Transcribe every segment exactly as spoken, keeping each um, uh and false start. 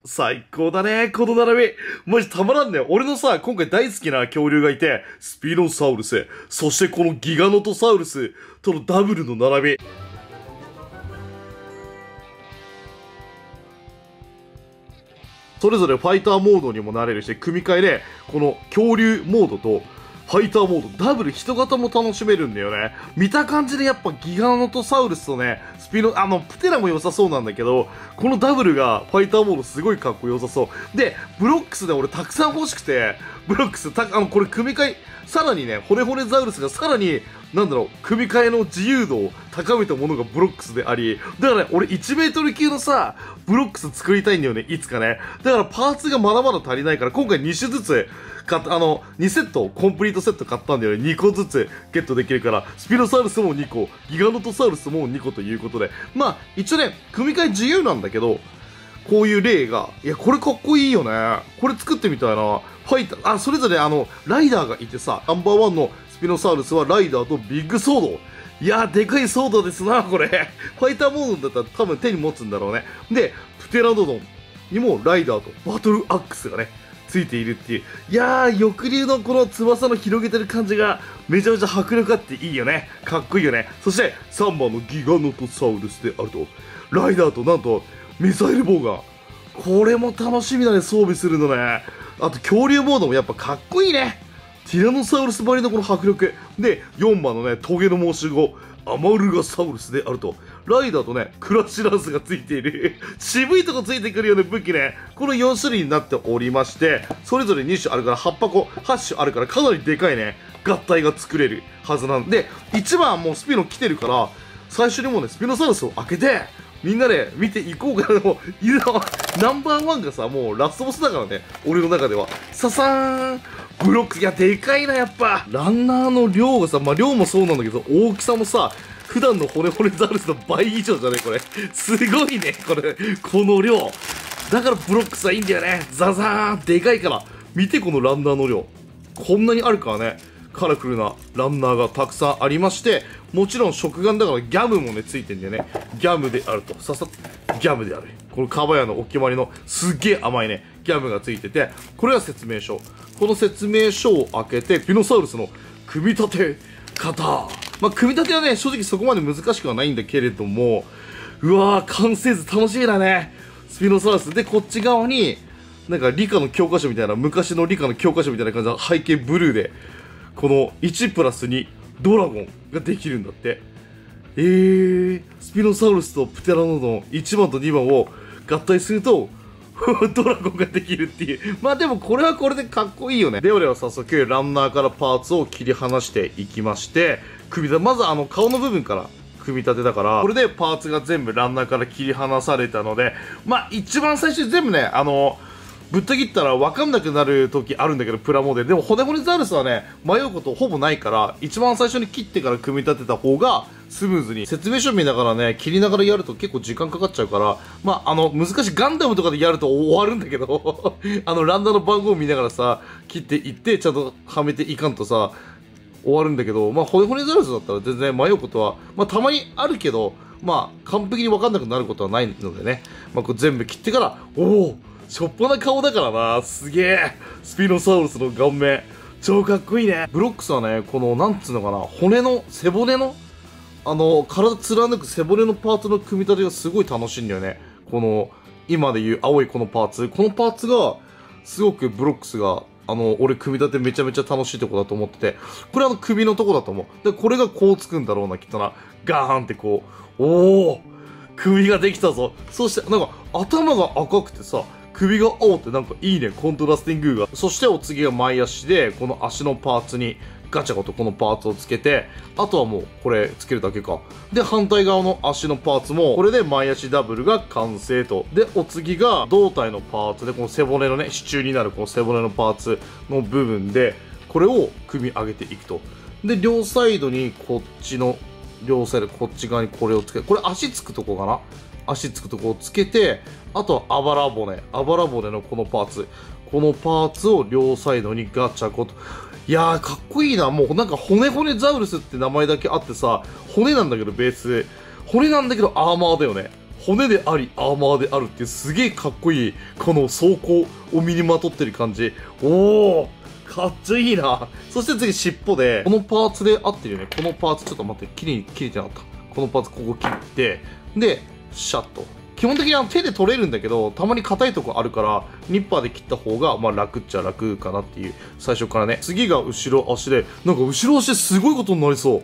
最高だね、この並び。マジたまらんね。俺のさ、今回大好きな恐竜がいて、スピノサウルス、そしてこのギガノトサウルスとのダブルの並び。それぞれファイターモードにもなれるし、組み替えで、この恐竜モードと、ファイターモード、ダブル人型も楽しめるんだよね。見た感じでやっぱギガノトサウルスとね、スピノ、あの、プテラも良さそうなんだけど、このダブルがファイターモードすごいかっこよさそう。で、ブロックスで俺たくさん欲しくて、ブロックス、た、あの、これ組み替え、さらにね、ホレホレザウルスがさらに、なんだろう、組み替えの自由度を高めたものがブロックスであり、だからね、俺いちメートル級のさ、ブロックス作りたいんだよね、いつかね。だからパーツがまだまだ足りないから、今回に種ずつ、買った、あの、にセット、コンプリートセット買ったんだよね。にこずつゲットできるから、スピノサウルスもにこ、ギガノトサウルスもにこということで。まあ、一応ね、組み替え自由なんだけど、こういう例が、いや、これかっこいいよね。これ作ってみたいな。ファイター、あ、それぞれあの、ライダーがいてさ、ナンバーワンのスピノサウルスはライダーとビッグソード。いやー、でかいソードですな、これ。ファイターモードだったら多分手に持つんだろうね。で、プテラノドンにもライダーとバトルアックスがね、ついているっていう。いやー、翼竜のこの翼の広げてる感じがめちゃめちゃ迫力あっていいよね。かっこいいよね。そしてさんばんのギガノトサウルスであると、ライダーとなんとミサイルボウガン。これも楽しみだね、装備するのね。あと恐竜モードもやっぱかっこいいね。ティラノサウルスばりのこの迫力。で、よんばんのね、トゲの申し子、アマルガサウルスであると。ライダーとね、クラッシュランスがついている。渋いとこついてくるよね、武器ね。このよん種類になっておりまして、それぞれに種あるからはっぱこ、はち種あるからかなりでかいね、合体が作れるはずなんで、いちばんもうスピノ来てるから、最初にもうね、スピノサウルスを開けて、みんなで見ていこうかな。もう、いるの、ナンバーワンがさ、もうラストボスだからね、俺の中では。ささーん。ブロック、いや、でかいな、やっぱ。ランナーの量がさ、まあ、量もそうなんだけど、大きさもさ、普段のホレホレザウルスの倍以上じゃねこれ。すごいね、これ。この量。だからブロックスはいいんだよね。ザザーン。でかいから。見て、このランナーの量。こんなにあるからね。カラフルなランナーがたくさんありまして、もちろん食玩だからギャムもね、ついてんだよね。ギャムであると。ささっ、ギャムである。このカバヤのお決まりのすっげえ甘いね、ギャムがついてて、これは説明書。この説明書を開けて、ピノサウルスの組み立て方。まあ、組み立てはね、正直そこまで難しくはないんだけれども、うわー、完成図楽しみだね。スピノサウルス。で、こっち側に、なんか理科の教科書みたいな、昔の理科の教科書みたいな感じの背景ブルーで、このいちプラスにドラゴンができるんだって。えー、スピノサウルスとプテラノドンいちばんとにばんを合体すると、ドラゴンができるっていう。まあでもこれはこれでかっこいいよね。ではでは早速ランナーからパーツを切り離していきまして、組み立て、まずあの顔の部分から組み立てだから、これでパーツが全部ランナーから切り離されたので、まあ一番最初に全部ね、あの、ぶった切ったら分かんなくなる時あるんだけど、プラモデル。でも、ホネホネザウルスはね、迷うことほぼないから、一番最初に切ってから組み立てた方が、スムーズに。説明書見ながらね、切りながらやると結構時間かかっちゃうから、まあ、あの、難しいガンダムとかでやると終わるんだけど、あの、ランダーの番号を見ながらさ、切っていって、ちゃんとはめていかんとさ、終わるんだけど、まあ、ホネホネザウルスだったら全然迷うことは、まあ、たまにあるけど、まあ、完璧に分かんなくなることはないのでね、まあ、こう全部切ってから、おおしょっぱな顔だからな。すげえ。スピノサウルスの顔面。超かっこいいね。ブロックスはね、この、なんつうのかな、骨の、背骨の、あの、体貫く背骨のパーツの組み立てがすごい楽しいんだよね。この、今でいう青いこのパーツ。このパーツが、すごくブロックスが、あの、俺組み立てめちゃめちゃ楽しいとこだと思ってて、これあの首のとこだと思う。で、これがこうつくんだろうな、きっとな。ガーンってこう、おー首ができたぞ。そして、なんか、頭が赤くてさ、首が青ってなんかいいね、コントラスティングが。そしてお次が前足で、この足のパーツにガチャゴとこのパーツをつけて、あとはもうこれつけるだけか。で、反対側の足のパーツも、これで前足ダブルが完成と。で、お次が胴体のパーツで、この背骨のね、支柱になるこの背骨のパーツの部分で、これを組み上げていくと。で、両サイドにこっちの、両サイドこっち側にこれをつける。これ足つくとこかな？足つくとこをつけて、あとはあばら骨。あばら骨のこのパーツ。このパーツを両サイドにガチャコと。いやー、かっこいいな。もうなんか骨骨ザウルスって名前だけあってさ、骨なんだけどベース。骨なんだけどアーマーだよね。 骨でありアーマーであるっていうすげえかっこいいこの装甲を身にまとってる感じ。おーかっちょいいな。そして次尻尾で、このパーツで合ってるよね。このパーツちょっと待って、綺麗に切れてなかった。このパーツここ切って、で、シャッと。基本的にあの手で取れるんだけど、たまに硬いとこあるから、ニッパーで切った方が、まあ楽っちゃ楽かなっていう、最初からね。次が後ろ足で、なんか後ろ足ですごいことになりそう。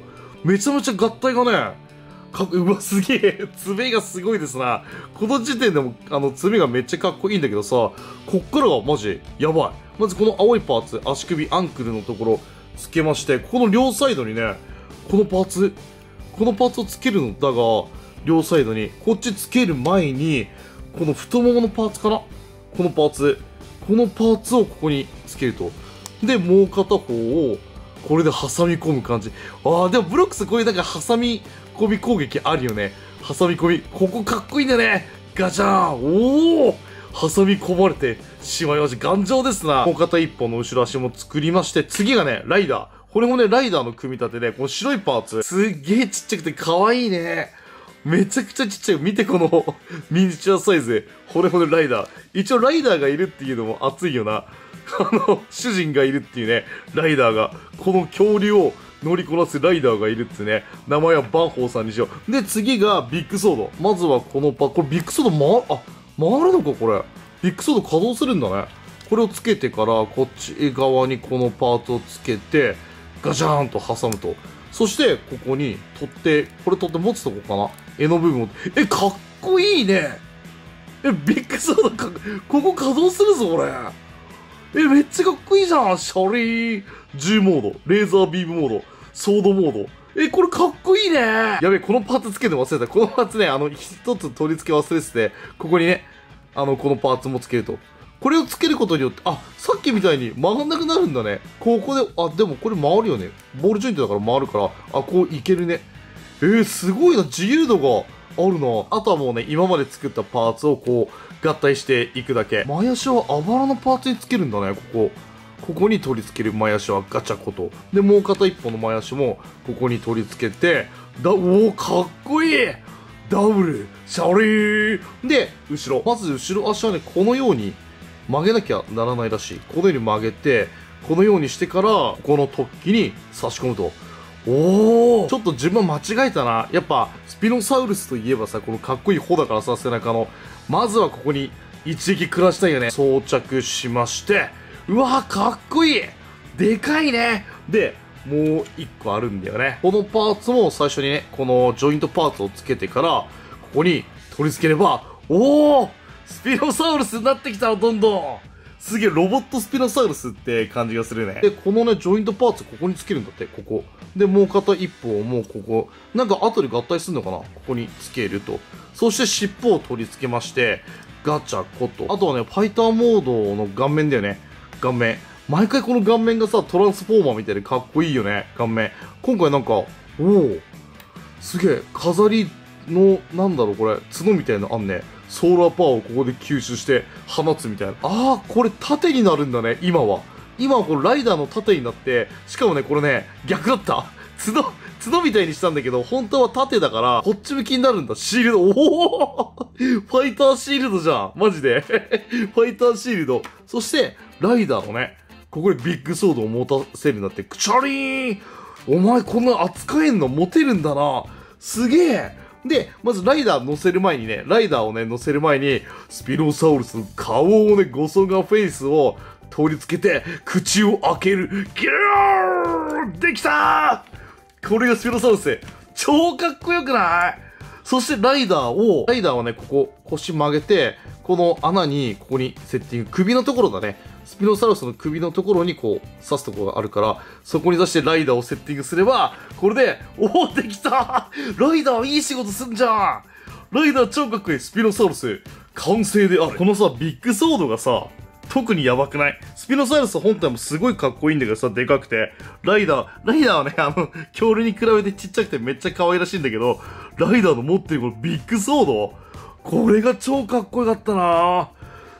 めちゃめちゃ合体がね、かうわ、すげえ。爪がすごいですな。この時点でも、あの、爪がめっちゃかっこいいんだけどさ、こっからがマジ、やばい。まずこの青いパーツ、足首、アンクルのところ、つけまして、この両サイドにね、このパーツ、このパーツをつけるのだが、両サイドに、こっちつける前に、この太もものパーツかなこのパーツ。このパーツをここにつけると。で、もう片方を、これで挟み込む感じ。ああ、でもブロックスこういうなんか挟み込み攻撃あるよね。挟み込み。ここかっこいいんだよね。ガチャーン。おお挟み込まれてしまいました。頑丈ですな。もう片一本の後ろ足も作りまして、次がね、ライダー。これもね、ライダーの組み立てで、この白いパーツ。すっげえちっちゃくて可愛いね。めちゃくちゃちっちゃい。見てこのミニチュアサイズ。ほれほれライダー。一応ライダーがいるっていうのも熱いよな。あの、主人がいるっていうね、ライダーが。この恐竜を乗りこなすライダーがいるってね、名前はバンホーさんにしよう。で、次がビッグソード。まずはこのパ、これビッグソード回、あ、回るのかこれ。ビッグソード稼働するんだね。これをつけてから、こっち側にこのパーツをつけて、ガチャーンと挟むと。そして、ここに取って、これ取って持つとこかな。柄の部分を。え、かっこいいね。え、ビッグソードか、ここ稼働するぞ、これ。え、めっちゃかっこいいじゃん。シャリー、銃モード、レーザービームモード、ソードモード。え、これかっこいいね。やべえ、このパーツつけて忘れた。このパーツね、あの、一つ取り付け忘れてて、ここにね、あの、このパーツもつけると。これをつけることによって、あ、さっきみたいに曲がんなくなるんだね。ここで、あ、でもこれ回るよね。ボールジョイントだから回るから、あ、こういけるね。えー、すごいな。自由度があるな。あとはもうね、今まで作ったパーツをこう、合体していくだけ。前足はあばらのパーツにつけるんだね、ここ。ここに取り付ける前足はガチャコと。で、もう片一方の前足も、ここに取り付けて、だ、おー、かっこいいダブルシャリーで、後ろ。まず後ろ足はね、このように曲げなきゃならないらしい。このように曲げて、このようにしてから、ここの突起に差し込むと。おーちょっと自分は間違えたな。やっぱ、スピノサウルスといえばさ、このかっこいい穂だからさ、背中の。まずはここに一撃食らしたいよね。装着しまして、うわーかっこいいでかいねで、もう一個あるんだよね。このパーツも最初にね、このジョイントパーツをつけてから、ここに取り付ければ、おースピノサウルスになってきたの、どんどんすげえ、ロボットスピノサウルスって感じがするね。で、このね、ジョイントパーツここにつけるんだって、ここ。で、もう片一方をもうここ、なんか後で合体するのかなここにつけると。そして尻尾を取り付けまして、ガチャコと。あとはね、ファイターモードの顔面だよね。顔面。毎回この顔面がさ、トランスフォーマーみたいでかっこいいよね、顔面。今回なんか、おおすげえ、飾りの、なんだろうこれ、角みたいなのあんね。ソーラーパワーをここで吸収して放つみたいな。ああ、これ縦になるんだね、今は。今はこのライダーの縦になって、しかもね、これね、逆だった。角、角みたいにしたんだけど、本当は縦だから、こっち向きになるんだ。シールド、おおファイターシールドじゃん。マジで。ファイターシールド。そして、ライダーのね、ここでビッグソードを持たせるんだって。クチャリーンお前こんな扱えんの持てるんだな。すげえで、まずライダー乗せる前にね、ライダーをね、乗せる前に、スピノサウルスの顔をね、ゴソガフェイスを取り付けて、口を開ける。ギューできたーこれがスピノサウルス。超かっこよくないそしてライダーを、ライダーはね、ここ、腰曲げて、この穴に、ここにセッティング、首のところだね。スピノサウルスの首のところにこう、刺すところがあるから、そこに刺してライダーをセッティングすれば、これで、おお、できたライダーいい仕事すんじゃんライダー超かっこいいスピノサウルス、完成である。このさ、ビッグソードがさ、特にやばくないスピノサウルス本体もすごいかっこいいんだけどさ、でかくて。ライダー、ライダーはね、あの、恐竜に比べてちっちゃくてめっちゃ可愛らしいんだけど、ライダーの持ってるこのビッグソードこれが超かっこよかったなぁ。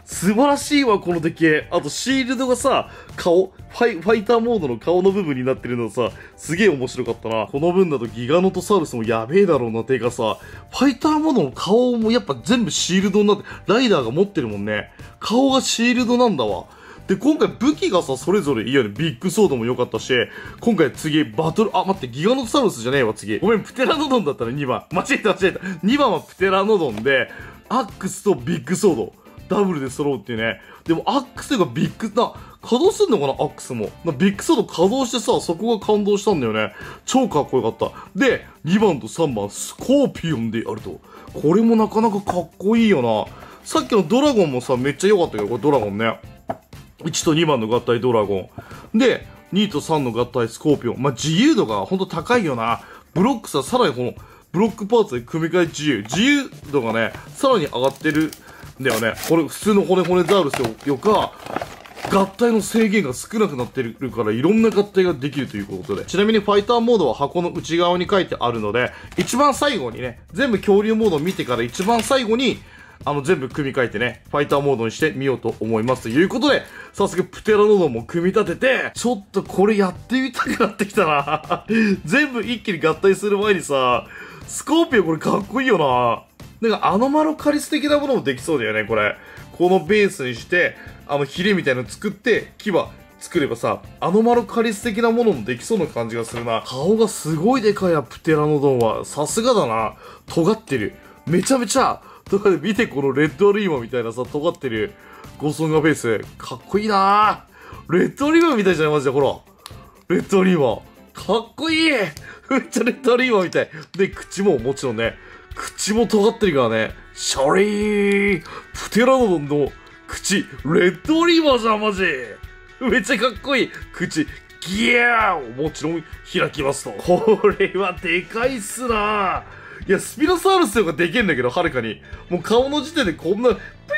素晴らしいわ、この出来。あと、シールドがさ、顔、ファイ、ファイターモードの顔の部分になってるのさ、すげえ面白かったな。この分だとギガノトサウルスもやべえだろうな、てかさ、ファイターモードの顔もやっぱ全部シールドになって、ライダーが持ってるもんね。顔がシールドなんだわ。で、今回武器がさ、それぞれいいよね。ビッグソードも良かったし、今回次、バトル、あ、待って、ギガノトサウルスじゃねえわ、次。ごめん、プテラノドンだったね、にばん。間違えた、間違えた。にばんはプテラノドンで、アックスとビッグソード。ダブルで揃うっていうね。でも、アックスがビッグな、稼働すんのかな、アックスも。なビッグソード稼働してさ、そこが感動したんだよね。超かっこよかった。で、にばんとさんばん、スコーピオンであると。これもなかなかかっこいいよな。さっきのドラゴンもさ、めっちゃ良かったけど、これドラゴンね。いちとにばんの合体ドラゴン。で、にとさんの合体スコーピオン。まあ、自由度がほんと高いよな。ブロックさ、さらにこの、ブロックパーツで組み替え自由。自由度がね、さらに上がってるんだよね。これ、普通の骨骨ザウルスよか、合体の制限が少なくなってるから、いろんな合体ができるということで。ちなみにファイターモードは箱の内側に書いてあるので、一番最後にね、全部恐竜モードを見てから一番最後に、あの、全部組み替えてね、ファイターモードにしてみようと思います。ということで、早速プテラノドンも組み立てて、ちょっとこれやってみたくなってきたな。全部一気に合体する前にさ、スコーピオンこれかっこいいよな。なんかアノマロカリス的なものもできそうだよね、これ。このベースにして、あのヒレみたいなの作って、牙作ればさ、アノマロカリス的なものもできそうな感じがするな。顔がすごいでかいや、プテラノドンは。さすがだな。尖ってる。めちゃめちゃ、とかで見てこのレッドアリーマみたいなさ、尖ってるゴソンガベース。かっこいいなぁ。レッドアリーマみたいじゃないマジで、ほら。レッドアリーマ。かっこいい。めっちゃレッドアリーマみたい。で、口ももちろんね、口も尖ってるからね。シャリープテラノドンの口、レッドアリーマじゃん、マジ。めっちゃかっこいい。口、ギャーもちろん開きますと。これはでかいっすなぁ。いや、スピノサウルスとかできんだけど、はるかに。もう顔の時点でこんな、ピ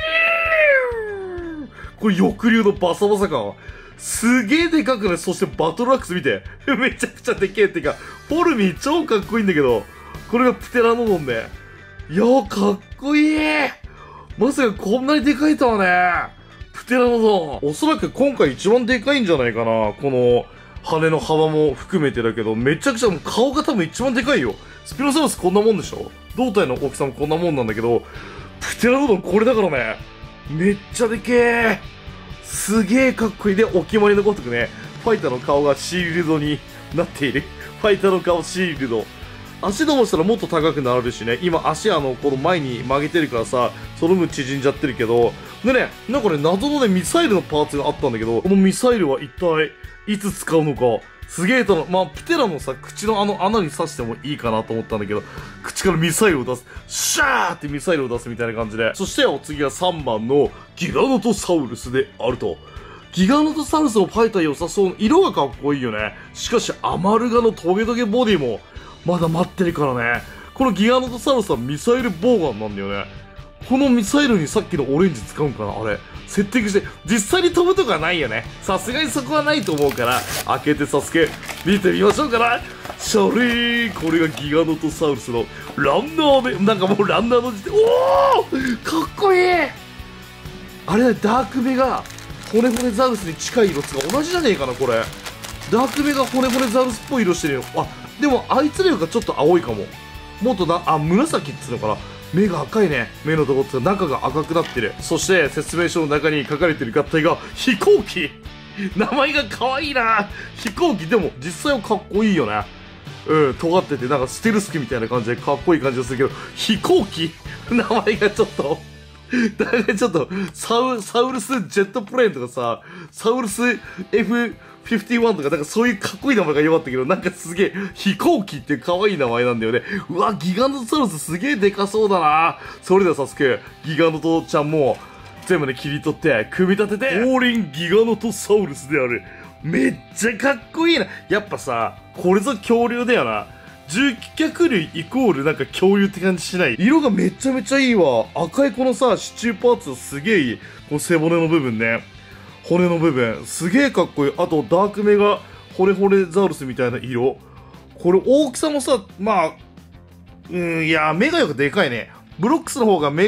ーこれ翼竜のバサバサ感。すげえでかくね。そしてバトルアックス見て。めちゃくちゃでけえってか、フォルミー超かっこいいんだけど、これがプテラノドンで。いやー、かっこいいまさかこんなにでかいとはね。プテラノドン。おそらく今回一番でかいんじゃないかな。この、羽の幅も含めてだけど、めちゃくちゃもう顔が多分一番でかいよ。スピノサウルスこんなもんでしょ。胴体の大きさもこんなもんなんだけど、プテラノドンこれだからね。めっちゃでけえ。すげえかっこいい。で、お決まりのごとくね、ファイターの顔がシールドになっている。ファイターの顔シールド。足伸ばしたらもっと高くなるしね。今足あの、この前に曲げてるからさ、その分縮んじゃってるけど。でね、なんかね、謎のね、ミサイルのパーツがあったんだけど、このミサイルは一体、いつ使うのか。すげえとの、まあ、プテラのさ、口のあの穴に刺してもいいかなと思ったんだけど、口からミサイルを出す。シャーってミサイルを出すみたいな感じで。そしてお次がさんばんのギガノトサウルスであると。ギガノトサウルスのファイター良さそう。色がかっこいいよね。しかし、アマルガのトゲトゲボディも、まだ待ってるからね。このギガノトサウルスはミサイルボウガンなんだよね。このミサイルにさっきのオレンジ使うんかなあれ。セッティングして、実際に飛ぶとかないよね。さすがにそこはないと思うから、開けてサスケ、見てみましょうかな。シャリーこれがギガノトサウルスのランナーで、なんかもうランナーの時点、おーかっこいいあれだ、ダークメが、骨骨ザウルスに近い色つが同じじゃねえかな、これ。ダークメが骨骨ザウルスっぽい色してるよ。あ、でもあいつらよりかちょっと青いかも。もっとな、あ、紫っつうのかな。目が赤いね。目のとこって中が赤くなってる。そして説明書の中に書かれてる合体が飛行機。名前が可愛いな。飛行機でも実際はかっこいいよね。うん、尖っててなんかステルス機みたいな感じでかっこいい感じがするけど、飛行機名前がちょっとだからちょっとサウ、サウルスジェットプレーンとかさ、サウルス エフフィフティワン とかなんかそういうかっこいい名前が良かったけど、なんかすげえ飛行機っていう可愛い名前なんだよね。うわ、ギガノトサウルスすげえでかそうだな。それでは早速、ギガノトちゃんも全部で切り取って、組み立てて、オーリンギガノトサウルスである。めっちゃかっこいいな。やっぱさ、これぞ恐竜だよな。獣脚類イコールなんか恐竜って感じしない。色がめちゃめちゃいいわ。赤いこのさ、支柱パーツすげえいい。この背骨の部分ね。骨の部分。すげえかっこいい。あと、ダークメがホレホレザウルスみたいな色。これ大きさもさ、まあ、うん、いや、目がよくでかいね。ブロックスの方が目が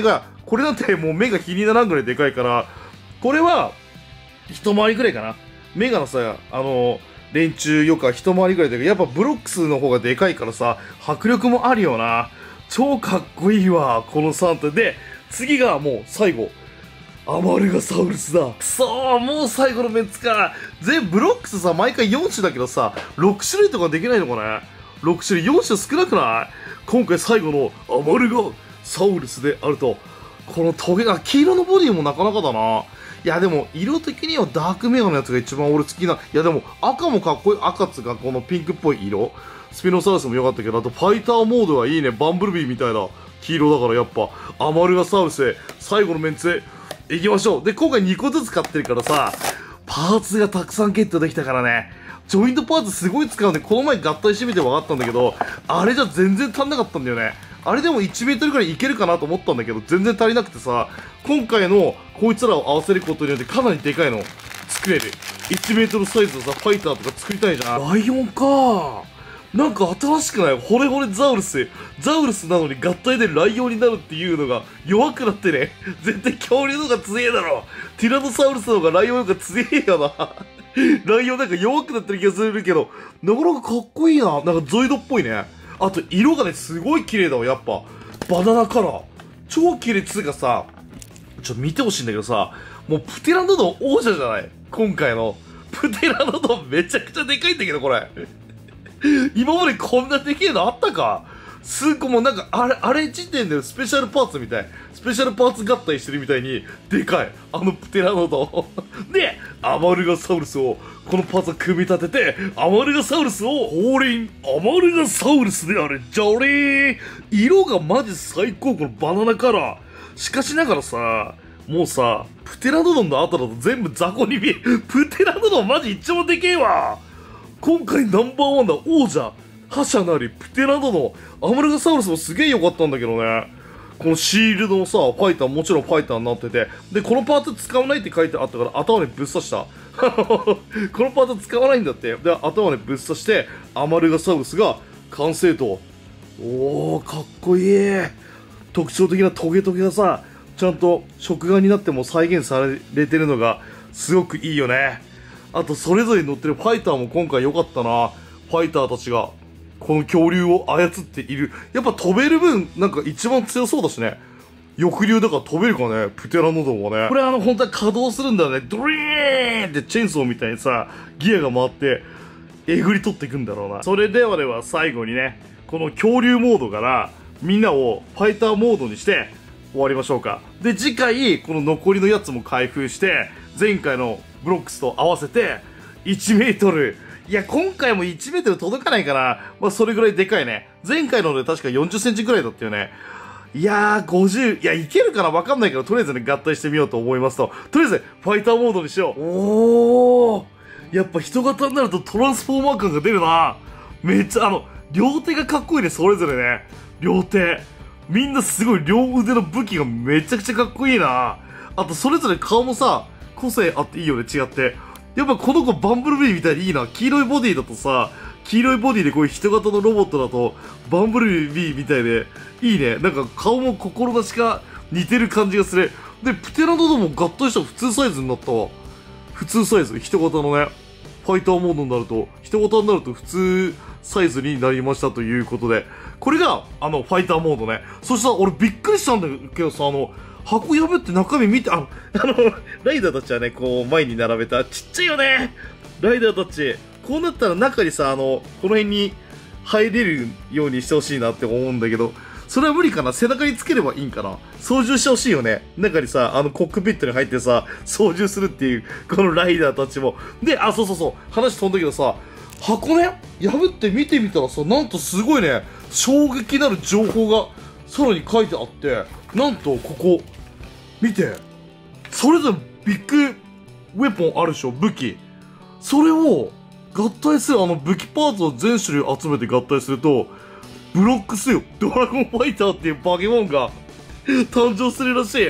これなんてもう目が日にならんぐらいでかいから、これは、一回りぐらいかな。メガのさ、あの、連中よくは一回りぐらいだけど、やっぱブロックスの方がでかいからさ、迫力もあるよな。超かっこいいわ、このさん体。で、次がもう最後。アマルガサウルスだ。くそー、もう最後のメンツか。全部ブロックスさ、毎回よん種だけどさ、ろく種類とかできないのかね。ろく種類、よん種少なくない？今回最後のアマルガサウルスであると、このトゲが、黄色のボディもなかなかだな。いやでも、色的にはダークメガのやつが一番俺好きな。いやでも、赤もかっこいい。赤っつうか、このピンクっぽい色。スピノサウルスも良かったけど、あとファイターモードはいいね。バンブルビーみたいな黄色だからやっぱ、アマルガサウルスへ、最後のメンツへ行きましょう。で、今回にこずつ買ってるからさ、パーツがたくさんゲットできたからね。ジョイントパーツすごい使うんで、この前合体してみて分かったんだけど、あれじゃ全然足んなかったんだよね。あれでもいちメートルくらいいけるかなと思ったんだけど、全然足りなくてさ、今回のこいつらを合わせることによってかなりでかいの作れる。いちメートルサイズのさ、ファイターとか作りたいじゃん。ライオンか。なんか新しくない？ホレホレザウルス。ザウルスなのに合体でライオンになるっていうのが弱くなってね。絶対恐竜の方が強えだろ。ティラノサウルスの方がライオンの方が強えよな。ライオンなんか弱くなってる気がするけど、なかなかかっこいいな。なんかゾイドっぽいね。あと色がね、すごい綺麗だわ、やっぱ。バナナカラー。超綺麗っつうかさ、ちょっと見てほしいんだけどさ、もうプテラノドン王者じゃない？今回の。プテラノドンめちゃくちゃでかいんだけど、これ。今までこんなでけえのあったか？すっごもうなんか、あれ、あれ時点でスペシャルパーツみたい。スペシャルパーツ合体してるみたいに、でかい。あのプテラノドン。で、アマルガサウルスを、このパーツを組み立てて、アマルガサウルスを降臨。アマルガサウルスである。じゃれー。色がマジ最高、このバナナカラー。しかしながらさ、もうさ、プテラノドンの後だと全部雑魚に見える。プテラノドンマジ一番でけえわ。今回ナンバーワンだ、王者。覇者なり、プテラノドン。アマルガサウルスもすげえ良かったんだけどね。このシールドのさ、ファイター、もちろんファイターになってて。で、このパーツ使わないって書いてあったから頭にぶっ刺した。このパーツ使わないんだって。で、頭にぶっ刺して、アマルガサウルスが完成と。おー、かっこいい。特徴的なトゲトゲがさ、ちゃんと食玩になっても再現されてるのが、すごくいいよね。あと、それぞれに乗ってるファイターも今回良かったな。ファイターたちが、この恐竜を操っている。やっぱ飛べる分、なんか一番強そうだしね。翼竜だから飛べるかね、プテラノドンはね。これあの、本当は稼働するんだよね。ドリーンってチェーンソーみたいにさ、ギアが回って、えぐり取っていくんだろうな。それではでは最後にね、この恐竜モードから、みんなをファイターモードにして、終わりましょうか。で、次回、この残りのやつも開封して、前回のブロックスと合わせて、いちメートル。いや、今回もいちメートル届かないかな。まあ、それぐらいでかいね。前回ので確かよんじゅっセンチぐらいだったよね。いやー、ごじゅう、いや、いけるかなわかんないけど、とりあえずね、合体してみようと思いますと。とりあえず、ファイターモードにしよう。おー。やっぱ人型になるとトランスフォーマー感が出るな。めっちゃ、あの、両手がかっこいいね、それぞれね。両手。みんなすごい両腕の武器がめちゃくちゃかっこいいな。あと、それぞれ顔もさ、個性あっていいよね、違って。やっぱこの子バンブルビーみたいにいいな。黄色いボディだとさ、黄色いボディでこういう人型のロボットだと、バンブルビーみたいで、いいね。なんか顔も心なしか似てる感じがする。で、プテラノドンも合体したら普通サイズになったわ。普通サイズ、人型のね、ファイターモードになると、人型になると普通サイズになりましたということで、これが、あの、ファイターモードね。そしたら俺びっくりしたんだけどさ、あの、箱破って中身見て、あの、あの、ライダーたちはね、こう、前に並べた、ちっちゃいよねライダーたち。こうなったら中にさ、あの、この辺に入れるようにしてほしいなって思うんだけど、それは無理かな？背中につければいいんかな？操縦してほしいよね。中にさ、あの、コックピットに入ってさ、操縦するっていう、このライダーたちも。で、あ、そうそうそう、話飛んだけどさ、箱ね、破って見てみたらさ、なんとすごいね、衝撃なる情報がさらに書いてあって、なんとここ、見て、それぞれビッグウェポンあるでしょ、武器。それを合体する、あの武器パーツを全種類集めて合体すると、ブロックスよ、ドラゴンファイターっていうバケモンが誕生するらしい。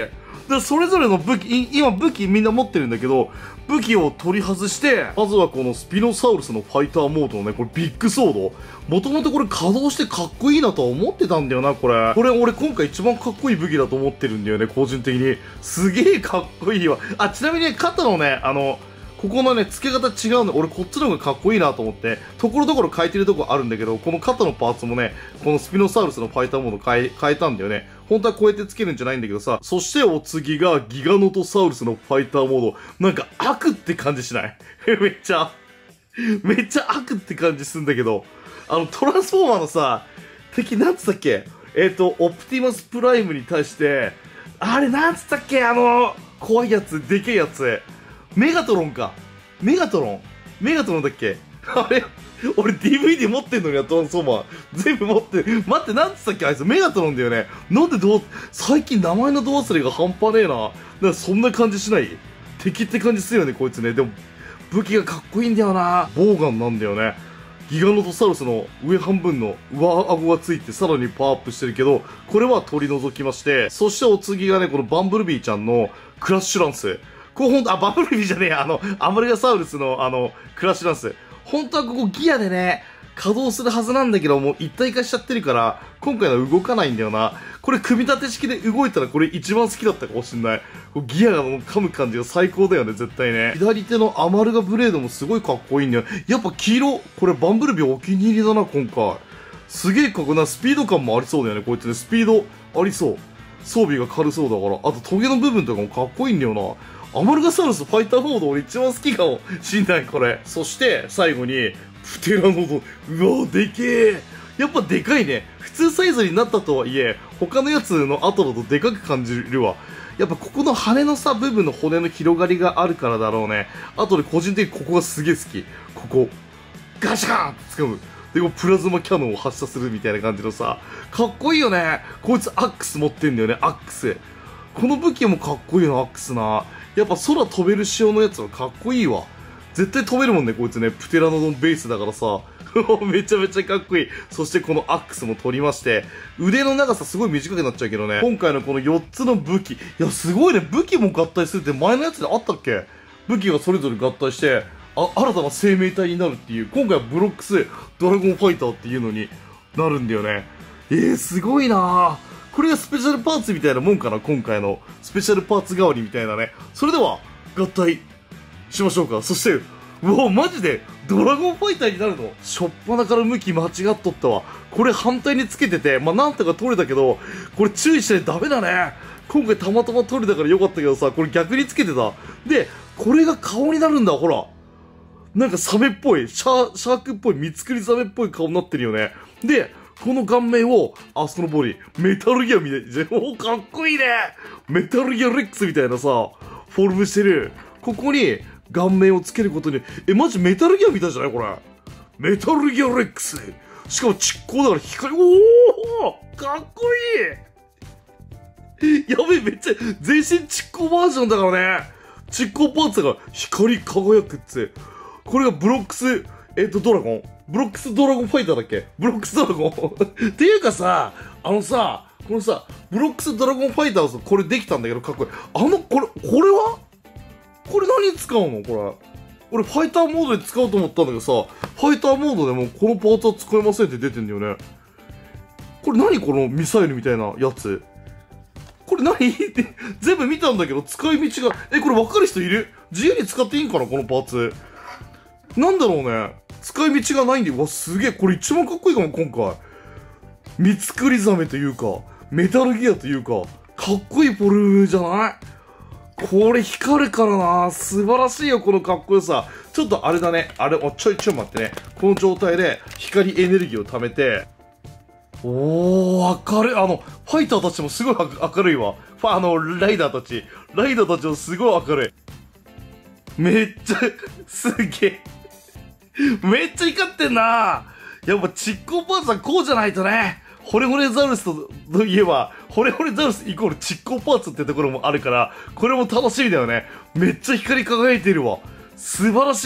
で、それぞれの武器、い今武器みんな持ってるんだけど、武器を取り外して、まずはこのスピノサウルスのファイターモードのね、これビッグソード。もともとこれ稼働してかっこいいなとは思ってたんだよな、これ。これ俺今回一番かっこいい武器だと思ってるんだよね、個人的に。すげえかっこいいわ。あ、ちなみにね、肩のね、あの、ここのね、付け方違うんで、俺こっちの方がかっこいいなと思って、ところどころ変えてるとこあるんだけど、この肩のパーツもね、このスピノサウルスのファイターモード変え、変えたんだよね。本当はこうやって付けるんじゃないんだけどさ、そしてお次がギガノトサウルスのファイターモード。なんか悪って感じしないめっちゃ、めっちゃ悪って感じすんだけど、あの、トランスフォーマーのさ、敵なんつったっけえっと、オプティマスプライムに対して、あれなんつったっけあの、怖いやつ、でけえやつ。メガトロンか。メガトロンメガトロンだっけあれ俺 ディーブイディー 持ってんのにや、トランスフォーマー。全部持ってる。待って、なんつったっけあいつメガトロンだよね。なんでどう、最近名前のど忘れが半端ねえな。なんかそんな感じしない敵って感じするよね、こいつね。でも、武器がかっこいいんだよな。ボウガンなんだよね。ギガノトサウルスの上半分の上顎がついてさらにパワーアップしてるけど、これは取り除きまして、そしてお次がね、このバンブルビーちゃんのクラッシュランス。これほんと、あ、バンブルビーじゃねえや、あの、アマルガサウルスのあの、クラッシュランス。本当はここギアでね、稼働するはずなんだけど、もう一体化しちゃってるから、今回のは動かないんだよな。これ組み立て式で動いたらこれ一番好きだったかもしんない。ギアがもう噛む感じが最高だよね、絶対ね。左手のアマルガブレードもすごいかっこいいんだよ。やっぱ黄色、これバンブルビーお気に入りだな、今回。すげえかっこいいな、スピード感もありそうだよね、こいつね。スピードありそう。装備が軽そうだから。あとトゲの部分とかもかっこいいんだよな。アマルガサウルスファイターモード俺一番好きかもしんない、これ。そして、最後に、プテラノドン。うわ、でけえ。やっぱでかいね。普通サイズになったとはいえ、他のやつの後だとでかく感じるわ。やっぱここの羽のさ、部分の骨の広がりがあるからだろうね。あとで個人的にここがすげえ好き。ここ。ガシャーンって掴む。で、こうプラズマキャノンを発射するみたいな感じのさ、かっこいいよね。こいつアックス持ってんだよね、アックス。この武器もかっこいいな、アックスな。やっぱ空飛べる仕様のやつはかっこいいわ。絶対飛べるもんね、こいつね。プテラノドンベースだからさ。めちゃめちゃかっこいい。そしてこのアックスも取りまして、腕の長さすごい短くなっちゃうけどね。今回のこのよっつの武器。いや、すごいね。武器も合体するって前のやつであったっけ？武器がそれぞれ合体して、あ、新たな生命体になるっていう。今回はブロックス、ドラゴンファイターっていうのになるんだよね。えー、すごいなぁ。これがスペシャルパーツみたいなもんかな、今回の。スペシャルパーツ代わりみたいなね。それでは、合体しましょうか。そして、うわ、マジで、ドラゴンファイターになるの？しょっぱなから向き間違っとったわ。これ反対につけてて、まあ、なんとか取れたけど、これ注意しないとダメだね。今回たまたま取れたからよかったけどさ、これ逆につけてた。で、これが顔になるんだ、ほら。なんかサメっぽい、シャー、シャークっぽい、ミツクリザメっぽい顔になってるよね。で、この顔面を、あそこのボディ、メタルギアみたいな、おかっこいいね。メタルギアレックスみたいなさ、フォルムしてる。ここに顔面をつけることに、え、マジメタルギアみたいじゃないこれ。メタルギアレックス。しかも蓄光だから光、おーかっこいいやべえ、めっちゃ、全身蓄光バージョンだからね。蓄光パーツが光り輝くって。これがブロックス、えっと、ドラゴンブロックスドラゴンファイターだっけブロックスドラゴンっていうかさ、あのさ、このさ、ブロックスドラゴンファイターをさ、これできたんだけどかっこいい。あの、これ、これはこれ何に使うのこれ。俺ファイターモードで使おうと思ったんだけどさ、ファイターモードでもこのパーツは使えませんって出てんだよね。これ何このミサイルみたいなやつ。これ何って全部見たんだけど使い道が、え、これ分かる人いる？自由に使っていいんかなこのパーツ。なんだろうね。使い道がないんで、うわ、すげえ。これ一番かっこいいかも、今回。ミツクリザメというか、メタルギアというか、かっこいいフォルムじゃない？これ光るからな。素晴らしいよ、このかっこよさ。ちょっとあれだね。あれ、お、ちょいちょい待ってね。この状態で光エネルギーを貯めて、おー、明るい。あの、ファイターたちもすごい明るいわ。ファ、あの、ライダーたち。ライダーたちもすごい明るい。めっちゃ、すげえ。めっちゃ光ってんな。やっぱ蓄光パーツはこうじゃないとね。ホレホレザウルスとといえば、ホレホレザウルスイコール蓄光パーツってところもあるから、これも楽しみだよね。めっちゃ光り輝いてるわ。素晴らしい。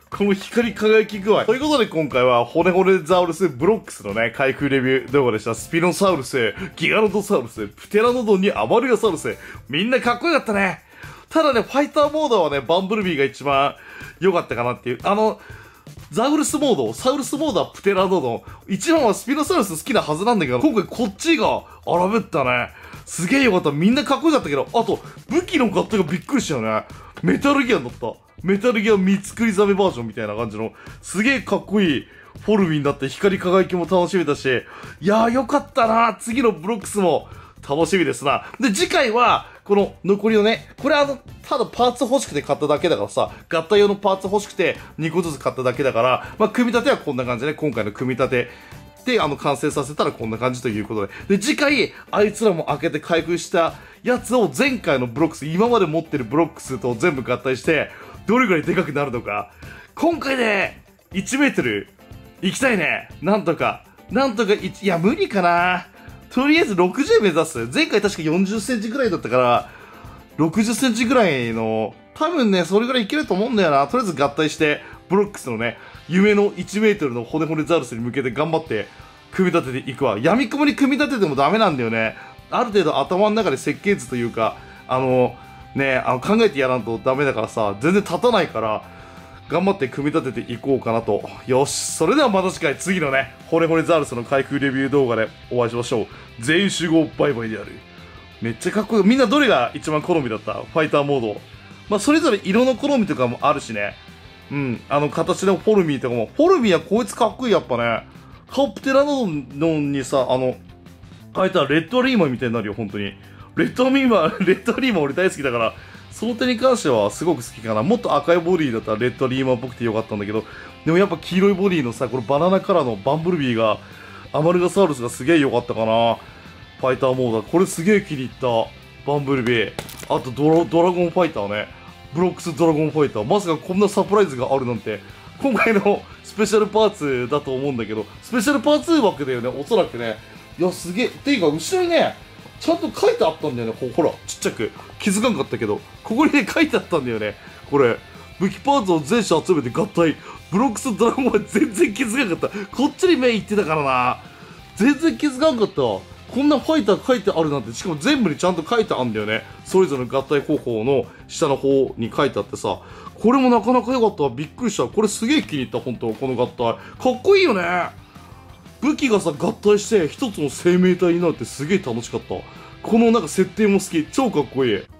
この光り輝き具合。ということで今回は、骨骨ザウルスブロックスのね、開封レビュー動画でした。スピノサウルス、ギガノドサウルス、プテラノドンにアマルガサウルス。みんなかっこよかったね。ただね、ファイターモードはね、バンブルビーが一番良かったかなっていう。あの、ザウルスモード、サウルスモードはプテラノドン。一番はスピノサウルス好きなはずなんだけど、今回こっちが荒ぶったね。すげえよかった。みんなかっこよかったけど、あと、武器の合体がびっくりしたよね。メタルギアになった。メタルギア三つくりザメバージョンみたいな感じの、すげえかっこいいフォルミーになって光り輝きも楽しめたし、いやーよかったな。次のブロックスも楽しみですな。で、次回は、この残りのね、これあの、ただパーツ欲しくて買っただけだからさ、合体用のパーツ欲しくてにこずつ買っただけだから、まあ、組み立てはこんな感じね。今回の組み立て。で、あの、完成させたらこんな感じということで。で、次回、あいつらも開けて開封したやつを前回のブロックス、今まで持ってるブロックスと全部合体して、どれぐらいでかくなるのか。今回で、いちメートル、行きたいね。なんとか。なんとか、いち、いや、無理かな。とりあえずろくじゅう目指す。前回確かよんじゅっセンチぐらいだったから、ろくじゅっセンチぐらいの、多分ね、それぐらいいけると思うんだよな。とりあえず合体して、ブロックスのね、夢のいちメートルの骨骨ザウルスに向けて頑張って、組み立てていくわ。闇雲に組み立ててもダメなんだよね。ある程度頭の中で設計図というか、あの、ね、あの考えてやらんとダメだからさ、全然立たないから、頑張って組み立てていこうかなと。よし、それではまた次回、次のね、骨骨ザウルスの開封レビュー動画でお会いしましょう。全員集合バイバイである。めっちゃかっこいい。みんなどれが一番好みだった？ファイターモード。まあ、それぞれ色の好みとかもあるしね。うん、あの形のフォルミーとかも。フォルミーはこいつかっこいい、やっぱね。顔プテラノドンにさ、あの、あいつはレッドリーマンみたいになるよ、本当に。レッドリーマン、レッドリーマン俺大好きだから、その点に関してはすごく好きかな。もっと赤いボディだったらレッドリーマンっぽくてよかったんだけど、でもやっぱ黄色いボディのさ、このバナナカラーのバンブルビーが、アマルガサウルスがすげえ良かったかな。ファイターモード。これすげえ気に入った。バンブルビー。あとドラ、ドラゴンファイターね。ブロックスドラゴンファイター。まさかこんなサプライズがあるなんて。今回のスペシャルパーツだと思うんだけど、スペシャルパーツ枠だよね、おそらくね。いや、すげえ。ていうか、後ろにね、ちゃんと書いてあったんだよね。ほ、ほら、ちっちゃく。気づかんかったけど、ここにね、書いてあったんだよね。これ、武器パーツを全種集めて合体。ブロックスドラゴンは全然気づかんかった。こっちに目いってたからな。全然気づかんかった。こんなファイター書いてあるなんて、しかも全部にちゃんと書いてあるんだよね。それぞれの合体方法の下の方に書いてあってさ、これもなかなか良かったわ。びっくりした。これすげえ気に入った、本当この合体。かっこいいよね。武器がさ、合体して一つの生命体になるってすげえ楽しかった。このなんか設定も好き。超かっこいい。